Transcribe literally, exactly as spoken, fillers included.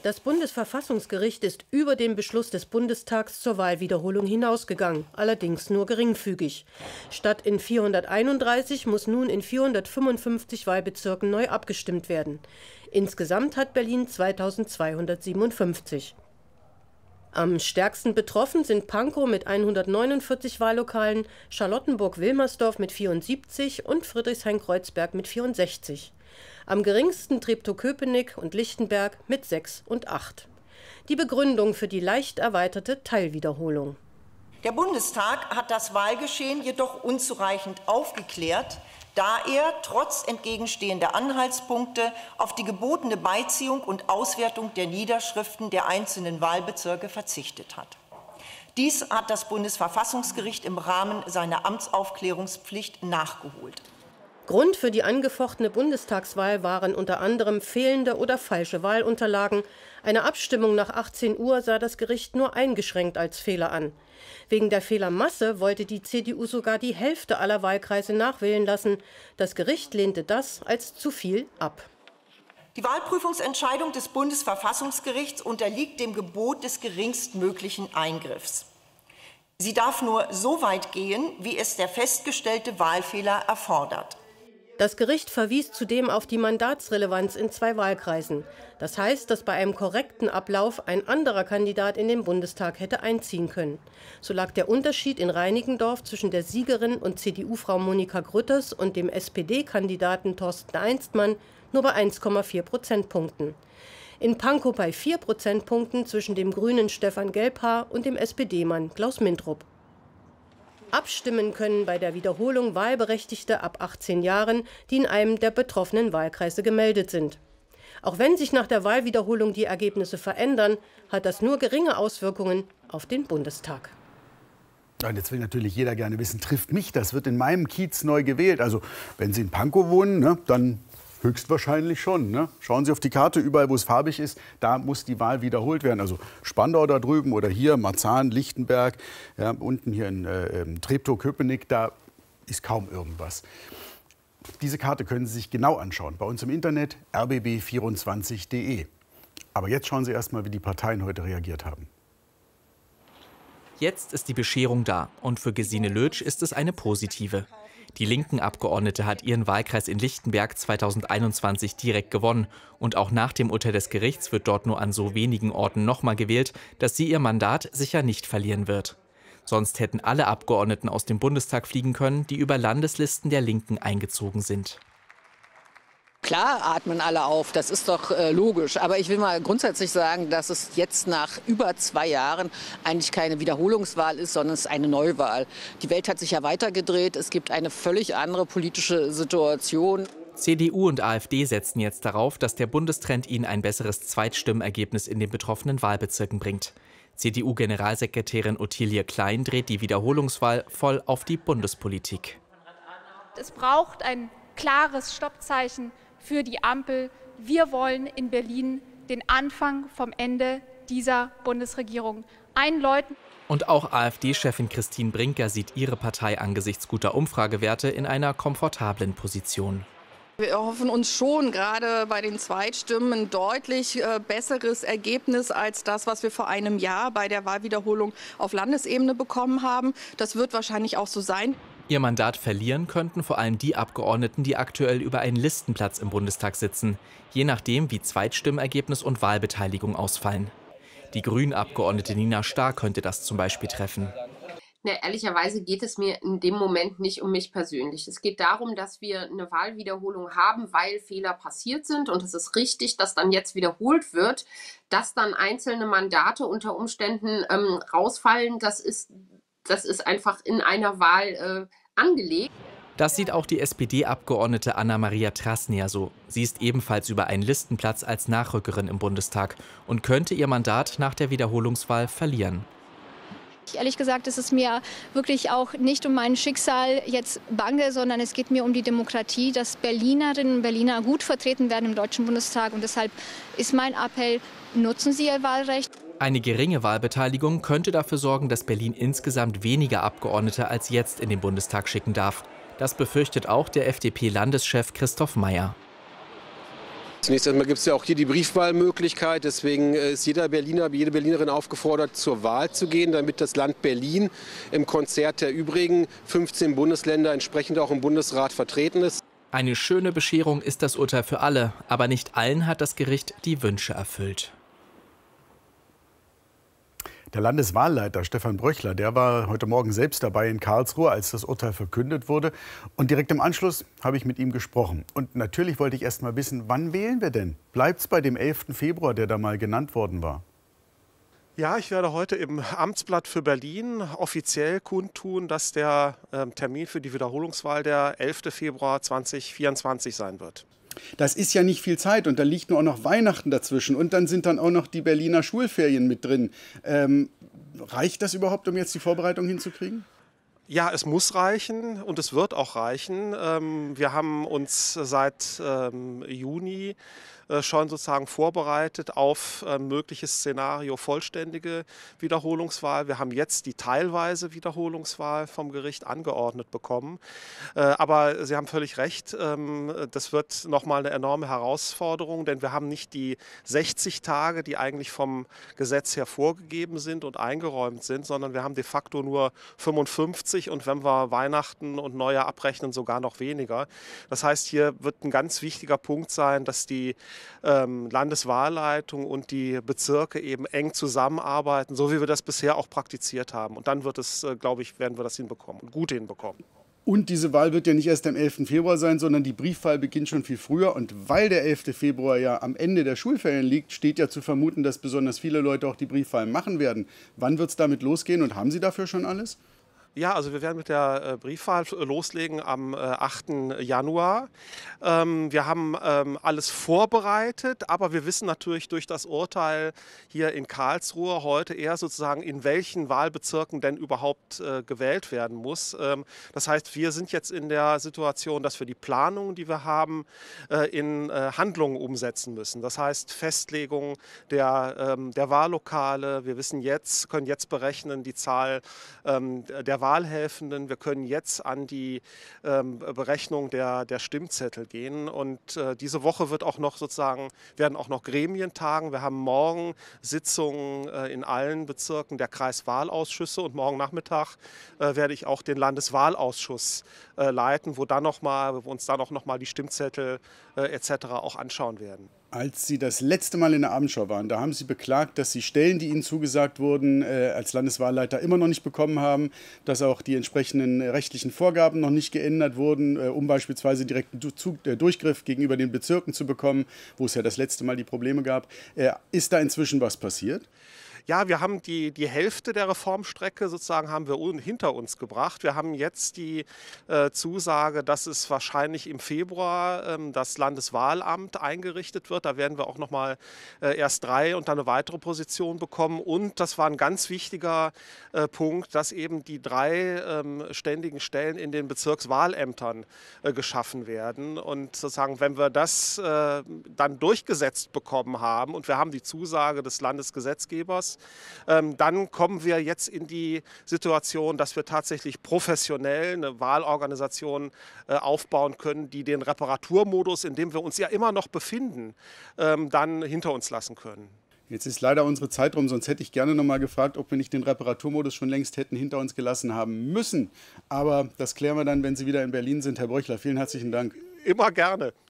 Das Bundesverfassungsgericht ist über den Beschluss des Bundestags zur Wahlwiederholung hinausgegangen, allerdings nur geringfügig. Statt in vierhunderteinunddreißig muss nun in vierhundertfünfundfünfzig Wahlbezirken neu abgestimmt werden. Insgesamt hat Berlin zweitausendzweihundertsiebenundfünfzig. Am stärksten betroffen sind Pankow mit hundertneunundvierzig Wahllokalen, Charlottenburg-Wilmersdorf mit vierundsiebzig und Friedrichshain-Kreuzberg mit vierundsechzig. Am geringsten Treptow-Köpenick und Lichtenberg mit sechs und acht. Die Begründung für die leicht erweiterte Teilwiederholung. Der Bundestag hat das Wahlgeschehen jedoch unzureichend aufgeklärt, da er trotz entgegenstehender Anhaltspunkte auf die gebotene Beiziehung und Auswertung der Niederschriften der einzelnen Wahlbezirke verzichtet hat. Dies hat das Bundesverfassungsgericht im Rahmen seiner Amtsaufklärungspflicht nachgeholt. Grund für die angefochtene Bundestagswahl waren unter anderem fehlende oder falsche Wahlunterlagen. Eine Abstimmung nach achtzehn Uhr sah das Gericht nur eingeschränkt als Fehler an. Wegen der Fehlermasse wollte die C D U sogar die Hälfte aller Wahlkreise nachwählen lassen. Das Gericht lehnte das als zu viel ab. Die Wahlprüfungsentscheidung des Bundesverfassungsgerichts unterliegt dem Gebot des geringstmöglichen Eingriffs. Sie darf nur so weit gehen, wie es der festgestellte Wahlfehler erfordert. Das Gericht verwies zudem auf die Mandatsrelevanz in zwei Wahlkreisen. Das heißt, dass bei einem korrekten Ablauf ein anderer Kandidat in den Bundestag hätte einziehen können. So lag der Unterschied in Reinickendorf zwischen der Siegerin und C D U-Frau Monika Grütters und dem S P D-Kandidaten Thorsten Einstmann nur bei eins Komma vier Prozentpunkten. In Pankow bei vier Prozentpunkten zwischen dem grünen Stefan Gelbhaar und dem S P D-Mann Klaus Mintrup. Abstimmen können bei der Wiederholung Wahlberechtigte ab achtzehn Jahren, die in einem der betroffenen Wahlkreise gemeldet sind. Auch wenn sich nach der Wahlwiederholung die Ergebnisse verändern, hat das nur geringe Auswirkungen auf den Bundestag. Und jetzt will natürlich jeder gerne wissen, trifft mich das? Wird in meinem Kiez neu gewählt? Also wenn Sie in Pankow wohnen, ne, dann höchstwahrscheinlich schon. Ne? Schauen Sie auf die Karte, überall wo es farbig ist, da muss die Wahl wiederholt werden. Also Spandau da drüben oder hier, Marzahn, Lichtenberg, ja, unten hier in äh, Treptow-Köpenick, da ist kaum irgendwas. Diese Karte können Sie sich genau anschauen, bei uns im Internet r b b vierundzwanzig punkt de. Aber jetzt schauen Sie erst mal, wie die Parteien heute reagiert haben. Jetzt ist die Bescherung da und für Gesine Lötsch ist es eine positive. Die linken Abgeordnete hat ihren Wahlkreis in Lichtenberg zweitausendeinundzwanzig direkt gewonnen. Und auch nach dem Urteil des Gerichts wird dort nur an so wenigen Orten nochmal gewählt, dass sie ihr Mandat sicher nicht verlieren wird. Sonst hätten alle Abgeordneten aus dem Bundestag fliegen können, die über Landeslisten der Linken eingezogen sind. Klar atmen alle auf, das ist doch äh, logisch. Aber ich will mal grundsätzlich sagen, dass es jetzt nach über zwei Jahren eigentlich keine Wiederholungswahl ist, sondern es ist eine Neuwahl. Die Welt hat sich ja weitergedreht. Es gibt eine völlig andere politische Situation. C D U und AfD setzen jetzt darauf, dass der Bundestrend ihnen ein besseres Zweitstimmenergebnis in den betroffenen Wahlbezirken bringt. C D U-Generalsekretärin Ottilie Klein dreht die Wiederholungswahl voll auf die Bundespolitik. Es braucht ein klares Stoppzeichen für die Ampel. Wir wollen in Berlin den Anfang vom Ende dieser Bundesregierung einläuten. Und auch AfD-Chefin Christine Brinker sieht ihre Partei angesichts guter Umfragewerte in einer komfortablen Position. Wir hoffen uns schon gerade bei den Zweitstimmen ein deutlich äh, besseres Ergebnis als das, was wir vor einem Jahr bei der Wahlwiederholung auf Landesebene bekommen haben. Das wird wahrscheinlich auch so sein. Ihr Mandat verlieren könnten vor allem die Abgeordneten, die aktuell über einen Listenplatz im Bundestag sitzen, je nachdem, wie Zweitstimmergebnis und Wahlbeteiligung ausfallen. Die Grünen-Abgeordnete Nina Starr könnte das zum Beispiel treffen. Na, ehrlicherweise geht es mir in dem Moment nicht um mich persönlich. Es geht darum, dass wir eine Wahlwiederholung haben, weil Fehler passiert sind. Und es ist richtig, dass dann jetzt wiederholt wird, dass dann einzelne Mandate unter Umständen ähm, rausfallen. Das ist, das ist einfach in einer Wahl äh, angelegt. Das sieht auch die S P D-Abgeordnete Anna-Maria Trasnia so. Sie ist ebenfalls über einen Listenplatz als Nachrückerin im Bundestag und könnte ihr Mandat nach der Wiederholungswahl verlieren. Ehrlich gesagt ist es mir wirklich auch nicht um mein Schicksal jetzt bange, sondern es geht mir um die Demokratie, dass Berlinerinnen und Berliner gut vertreten werden im Deutschen Bundestag. Und deshalb ist mein Appell, nutzen Sie Ihr Wahlrecht. Eine geringe Wahlbeteiligung könnte dafür sorgen, dass Berlin insgesamt weniger Abgeordnete als jetzt in den Bundestag schicken darf. Das befürchtet auch der F D P-Landeschef Christoph Mayer. Zunächst einmal gibt es ja auch hier die Briefwahlmöglichkeit. Deswegen ist jeder Berliner, jede Berlinerin aufgefordert, zur Wahl zu gehen, damit das Land Berlin im Konzert der übrigen fünfzehn Bundesländer entsprechend auch im Bundesrat vertreten ist. Eine schöne Bescherung ist das Urteil für alle, aber nicht allen hat das Gericht die Wünsche erfüllt. Der Landeswahlleiter Stefan Bröchler, der war heute Morgen selbst dabei in Karlsruhe, als das Urteil verkündet wurde. Und direkt im Anschluss habe ich mit ihm gesprochen. Und natürlich wollte ich erst mal wissen, wann wählen wir denn? Bleibt es bei dem elften Februar, der da mal genannt worden war? Ja, ich werde heute im Amtsblatt für Berlin offiziell kundtun, dass der äh, Termin für die Wiederholungswahl der elfte Februar zweitausendvierundzwanzig sein wird. Das ist ja nicht viel Zeit und da liegt nur auch noch Weihnachten dazwischen und dann sind dann auch noch die Berliner Schulferien mit drin. Ähm, reicht das überhaupt, um jetzt die Vorbereitung hinzukriegen? Ja, es muss reichen und es wird auch reichen. Ähm, wir haben uns seit ähm, Juni äh, schon sozusagen vorbereitet auf ein mögliches Szenario vollständige Wiederholungswahl. Wir haben jetzt die teilweise Wiederholungswahl vom Gericht angeordnet bekommen. Äh, aber Sie haben völlig recht, ähm, das wird nochmal eine enorme Herausforderung, denn wir haben nicht die sechzig Tage, die eigentlich vom Gesetz her vorgegeben sind und eingeräumt sind, sondern wir haben de facto nur fünfundfünfzig und wenn wir Weihnachten und Neujahr abrechnen, sogar noch weniger. Das heißt, hier wird ein ganz wichtiger Punkt sein, dass die ähm, Landeswahlleitung und die Bezirke eben eng zusammenarbeiten, so wie wir das bisher auch praktiziert haben. Und dann wird es, äh, glaube ich, werden wir das hinbekommen und gut hinbekommen. Und diese Wahl wird ja nicht erst am elften Februar sein, sondern die Briefwahl beginnt schon viel früher. Und weil der elfte Februar ja am Ende der Schulferien liegt, steht ja zu vermuten, dass besonders viele Leute auch die Briefwahl machen werden. Wann wird es damit losgehen und haben Sie dafür schon alles? Ja, also wir werden mit der äh, Briefwahl loslegen am äh, achten Januar. Ähm, wir haben ähm, alles vorbereitet, aber wir wissen natürlich durch das Urteil hier in Karlsruhe heute eher sozusagen, in welchen Wahlbezirken denn überhaupt äh, gewählt werden muss. Ähm, das heißt, wir sind jetzt in der Situation, dass wir die Planungen, die wir haben, äh, in äh, Handlungen umsetzen müssen. Das heißt, Festlegung der, ähm, der Wahllokale. Wir wissen jetzt, können jetzt berechnen, die Zahl ähm, der Wahlhelfenden. Wir können jetzt an die ähm, Berechnung der, der Stimmzettel gehen und äh, diese Woche wird auch noch sozusagen, werden auch noch Gremien tagen. Wir haben morgen Sitzungen äh, in allen Bezirken der Kreiswahlausschüsse und morgen Nachmittag äh, werde ich auch den Landeswahlausschuss äh, leiten, wo, dann noch mal, wo wir uns dann auch noch mal die Stimmzettel äh, et cetera auch anschauen werden. Als Sie das letzte Mal in der Abendschau waren, da haben Sie beklagt, dass Sie Stellen, die Ihnen zugesagt wurden, äh, als Landeswahlleiter immer noch nicht bekommen haben, dass auch die entsprechenden rechtlichen Vorgaben noch nicht geändert wurden, äh, um beispielsweise direkten du äh, Durchgriff gegenüber den Bezirken zu bekommen, wo es ja das letzte Mal die Probleme gab. Äh, ist da inzwischen was passiert? Ja, wir haben die, die Hälfte der Reformstrecke sozusagen haben wir un, hinter uns gebracht. Wir haben jetzt die äh, Zusage, dass es wahrscheinlich im Februar ähm, das Landeswahlamt eingerichtet wird. Da werden wir auch noch mal äh, erst drei und dann eine weitere Position bekommen. Und das war ein ganz wichtiger äh, Punkt, dass eben die drei ähm, ständigen Stellen in den Bezirkswahlämtern äh, geschaffen werden. Und sozusagen, wenn wir das äh, dann durchgesetzt bekommen haben und wir haben die Zusage des Landesgesetzgebers, Ähm, dann kommen wir jetzt in die Situation, dass wir tatsächlich professionell eine Wahlorganisation äh, aufbauen können, die den Reparaturmodus, in dem wir uns ja immer noch befinden, ähm, dann hinter uns lassen können. Jetzt ist leider unsere Zeit rum, sonst hätte ich gerne noch mal gefragt, ob wir nicht den Reparaturmodus schon längst hätten hinter uns gelassen haben müssen. Aber das klären wir dann, wenn Sie wieder in Berlin sind. Herr Bröchler, vielen herzlichen Dank. Immer gerne.